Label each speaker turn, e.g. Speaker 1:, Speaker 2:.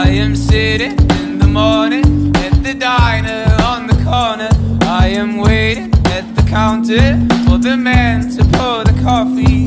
Speaker 1: I am sitting in the morning at the diner on the corner. I am waiting at the counter for the man to pour the coffee.